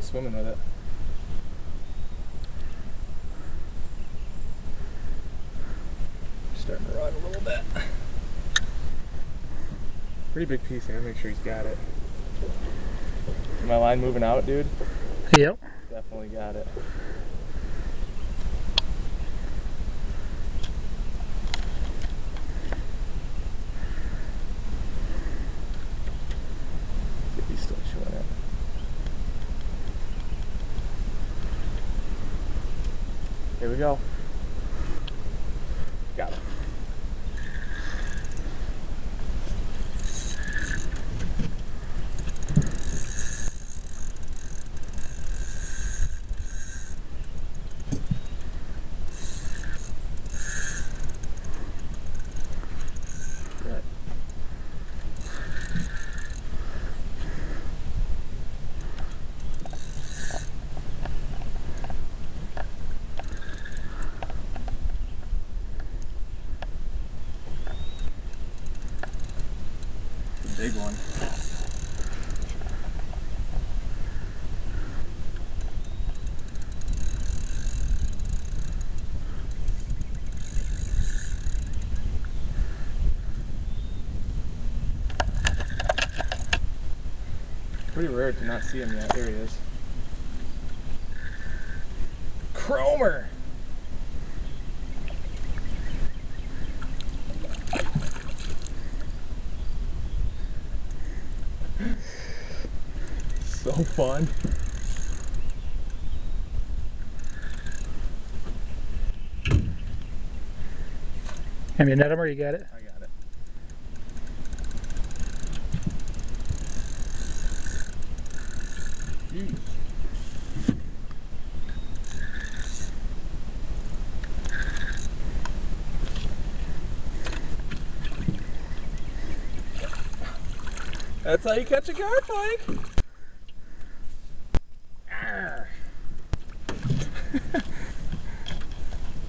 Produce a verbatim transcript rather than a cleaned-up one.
swimming with it. Starting to run a little bit. Pretty big piece here. Make sure he's got it. Is my line moving out, dude? Yep. Definitely got it. If he's still chewing it. Here we go. Got it. Good. Big one. Pretty rare to not see him yet. There he is. Cromer! So fun. Have you net him or you got it? I got it. Jeez. That's how you catch a gar pike.